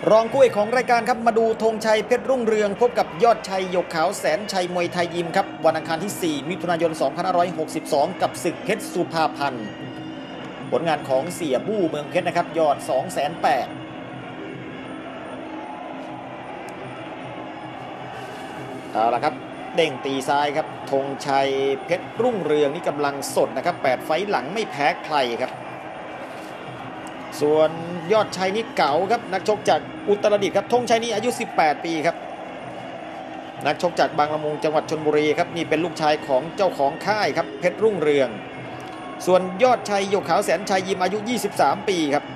รองคู่เอกของรายการครับมาดูธงชัยเพชรรุ่งเรืองพบกับยอดชัยหยกขาวแสนชัยมวยไทยยิมครับวันอังคารที่ 4 มิถุนายน 2562 กับศึกเพชรสุภาพันธ์ผลงานของเสียบู้เมืองเพชรนะครับยอด 208,000เอาละครับเด้งตีซ้ายครับธงชัยเพชรรุ่งเรืองนี่กำลังสดนะครับ8 ไฟต์หลังไม่แพ้ใครครับส่วนยอดชัยนี่เก๋าครับนักชกจากอุตรดิตถ์ครับธงชัยนี่อายุ18 ปีครับนักชกจากบางละมุงจังหวัดชลบุรีครับนี่เป็นลูกชายของเจ้าของค่ายครับเพชรรุ่งเรืองส่วนยอดชัยหยกขาวแสนชัยยิมอายุ23 ปีครับ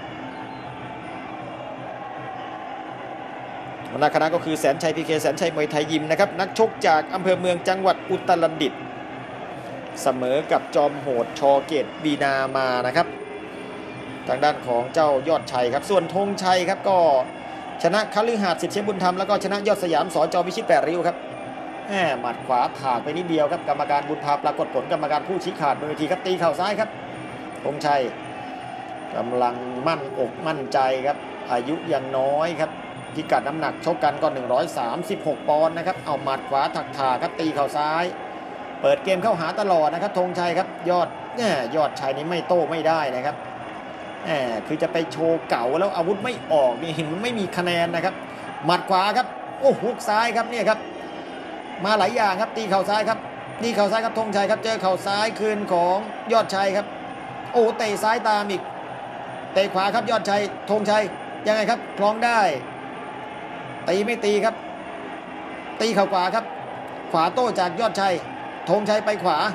หัวหน้าคณะก็คือแสนชัยพีเคแสนชัยมวยไทยยิมนะครับนักชกจากอำเภอเมืองจังหวัดอุตรดิตถ์เสมอกับจอมโหดชอเกตบีนามานะครับทางด้านของเจ้ายอดชัยครับส่วนธงชัยครับก็ชนะคฤหาสน์สิทธิ์เชฟบุญธรรมแล้วก็ชนะยอดสยามสจวิชิต8 ริ้วครับหมัดขวาถากไปนิดเดียวครับกรรมการบุญพาปรากฏผลกรรมการผู้ชี้ขาดบนเวทีครับตีเข่าซ้ายครับธงชัยกำลังมั่นอกมั่นใจครับอายุยังน้อยครับพิกัดน้ำหนักชกกันก็136 ปอนด์นะครับเอาหมัดขวาถักถาครับตีเข่าซ้ายเปิดเกมเข้าหาตลอดนะครับธงชัยครับยอดชัยนี่ไม่โต้ไม่ได้นะครับคือจะไปโชว์เก่าแล้วอาวุธไม่ออกนี่มันไม่มีคะแนนนะครับหมัดขวาครับโอ้ฮุกซ้ายครับเนี่ยครับมาหลายอย่างครับตีเข่าซ้ายครับตีเข่าซ้ายครับธงชัยครับเจอเข่าซ้ายคืนของยอดชัยครับโอ้เตะซ้ายตามอีกเตะขวาครับยอดชัยธงชัยยังไงครับคล้องได้ตีไม่ตีครับตีเข่าขวาครับขวาโต้จากยอดชัยธงชัยไปขวา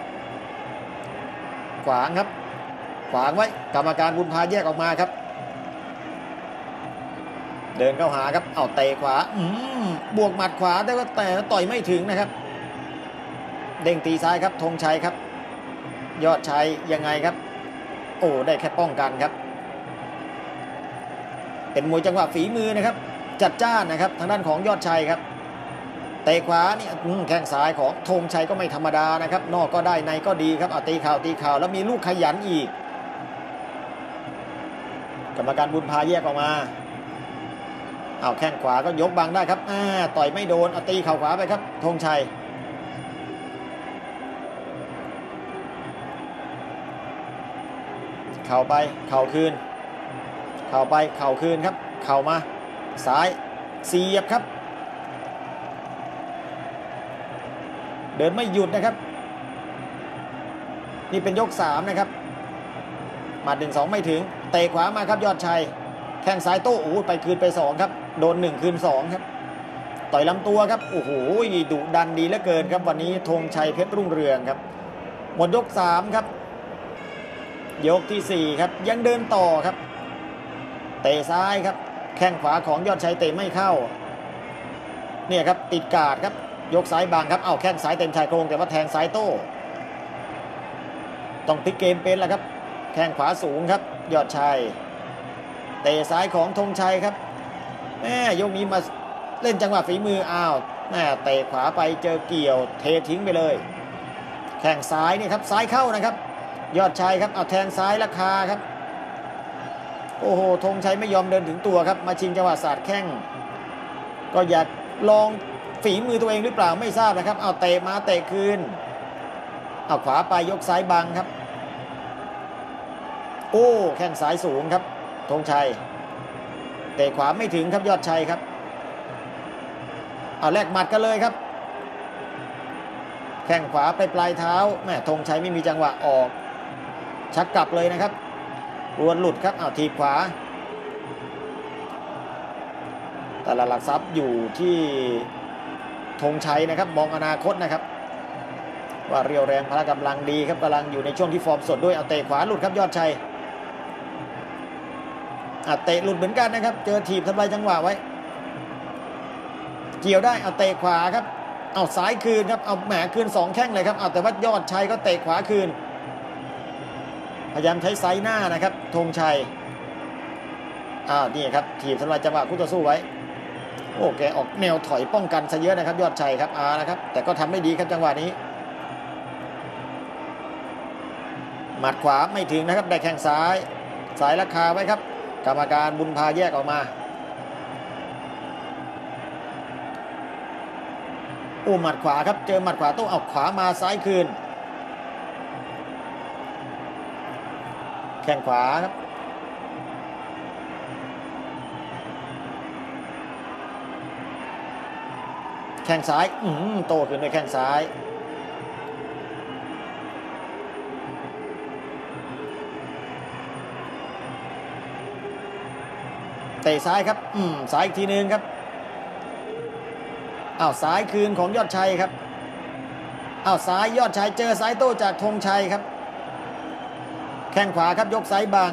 ขวางครับขวางไว้กรรมการบุญพาแยกออกมาครับเดินเข้าหาครับเอาเตะขวาบวกหมัดขวาแต่ต่อยไม่ถึงนะครับเด้งตีซ้ายครับธงชัยครับยอดชัยยังไงครับโอ้ได้แค่ป้องกันครับเป็นมวยจังหวะฝีมือนะครับจัดจ้านนะครับทางด้านของยอดชัยครับเตะขวานี่แข้งซ้ายของธงชัยก็ไม่ธรรมดานะครับนอกก็ได้ในก็ดีครับตีเข่าแล้วมีลูกขยันอีกกรรมการบุญพาแยกออกมาเอาแข้งขวาก็ยกบังได้ครับต่อยไม่โดนตีเข่าขวาไปครับธงชัยเข่าไปเข่าคืนเข่าไปเข่าคืนครับเข่ามาซ้ายเสียบครับเดินไม่หยุดนะครับนี่เป็นยก3นะครับหมัด1-2ไม่ถึงเตะขวามาครับยอดชัยแข้งซ้ายโต้ไปคืนไป2ครับโดน1คืน2ครับต่อยลำตัวครับโอ้โหดุดันดีเหลือเกินครับวันนี้ธงชัยเพชรรุ่งเรืองครับหมดยก3ครับยกที่4ครับยังเดินต่อครับเตะซ้ายครับแข้งขวาของยอดชัยเตะไม่เข้าเนี่ยครับติดกาดครับยกซ้ายบางครับเอาแข้งซ้ายเต็มชายโครงแต่ว่าแทงซ้ายโต้ต้องพลิกเกมเป็นแหละครับแข้งขวาสูงครับยอดชัยเตะซ้ายของธงชัยครับยกนี้มาเล่นจังหวะฝีมือเตะขวาไปเจอเกี่ยวเททิ้งไปเลยแข้งซ้ายนี่ครับซ้ายเข้านะครับยอดชัยครับเอาแทงซ้ายราคาครับโอ้โหธงชัยไม่ยอมเดินถึงตัวครับมาชิงจังหวะสาดแข้งก็อยากลองฝีมือตัวเองหรือเปล่าไม่ทราบนะครับเอาเตะมาเตะคืนเอาขวาไปยกซ้ายบังครับโอ้แข้งซ้ายสูงครับธงชัยเตะขวาไม่ถึงครับยอดชัยครับเอาแลกหมัดกันเลยครับแข้งขวาไปปลายเท้าธงชัยไม่มีจังหวะออกชักกลับเลยนะครับรวนหลุดครับเอาทีขวาแต่ละหลักทรัพย์อยู่ที่ธงชัยนะครับมองอนาคตนะครับว่าเรียวแรงพละกำลังดีครับกำลังอยู่ในช่วงที่ฟอร์มสดด้วยเอาเตะขวาหลุดครับยอดชัยเตะหลุดเหมือนกันนะครับเจอถีบทำลายจังหวะไว้เกี่ยวได้เอาเตะขวาครับเอาซ้ายคืนครับเอาแหมคืน2แข้งเลยครับเอาแต่ว่ายอดชัยก็เตะขวาคืนพยายามใช้ไซส์หน้านะครับธงชัยนี่ครับถีบทำลายจังหวะคู่ต่อสู้ไว้โอ้แกออกแนวถอยป้องกันซะเยอะนะครับยอดชัยครับนะครับแต่ก็ทำได้ดีครับจังหวะนี้หมัดขวาไม่ถึงนะครับได้แข้งซ้ายราคาไว้ครับกรรมการบุญพาแยกออกมาอ้หมัดขวาครับเจอหมัดขวาต้องเอาขวามาซ้ายคืนแข้งขวาครับแข้งซ้ายโต้คืนด้วยแข้งซ้ายเตะซ้ายครับซ้ายอีกทีนึงครับอ้าวซ้ายคืนของยอดชัยครับอ้าวซ้ายยอดชัยเจอซ้ายโต้จากธงชัยครับแข้งขวาครับยกซ้ายบัง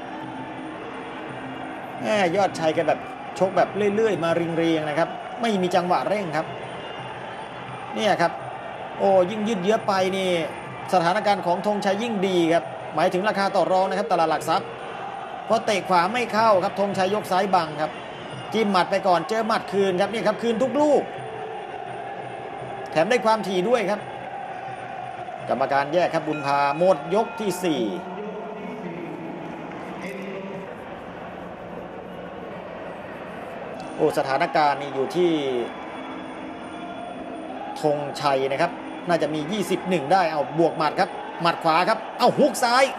ยอดชัยกันแบบชกแบบเรื่อยๆมาเรียงๆนะครับไม่มีจังหวะเร่งครับเนี่ยครับโอ้ยิ่งยืดเยื้อไปนี่สถานการณ์ของธงชัยยิ่งดีครับหมายถึงราคาต่อรองนะครับตลาดหลักทรัพย์เพราะเตะขวาไม่เข้าครับธงชัยยกซ้ายบังครับจิ้มหมัดไปก่อนเจอหมัดคืนครับนี่ครับคืนทุกลูกแถมได้ความถี่ด้วยครับกรรมการแยกครับบุญพาหมดยกที่4โอ้สถานการณ์นี่อยู่ที่ธงชัยนะครับน่าจะมี21ได้เอาบวกหมัดครับหมัดขวาครับเอาฮุกซ้าย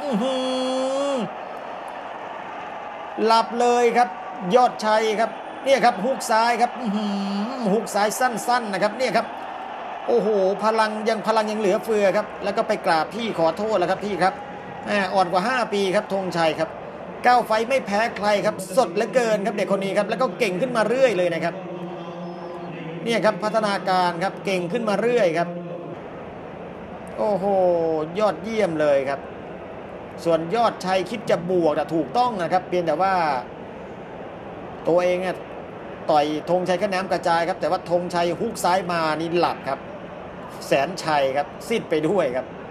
หลับเลยครับยอดชัยครับเนี่ยครับฮุกซ้ายครับฮุกซ้ายสั้นๆนะครับเนี่ยครับโอ้โหพลังยังเหลือเฟือครับแล้วก็ไปกราบพี่ขอโทษแล้วครับพี่ครับอ่อนกว่า5ปีครับธงชัยครับ9 ไฟไม่แพ้ใครครับสดเหลือเกินครับเด็กคนนี้ครับแล้วก็เก่งขึ้นมาเรื่อยเลยนะครับเนี่ยครับพัฒนาการครับเก่งขึ้นมาเรื่อยครับโอ้โหยอดเยี่ยมเลยครับส่วนยอดชัยคิดจะบวกถูกต้องนะครับเพียงแต่ว่าตัวเองต่อยธงชัยก็น้ำกระจายครับแต่ว่าธงชัยฮุกซ้ายมานี่หลับครับแสนชัยครับซิดไปด้วยครับ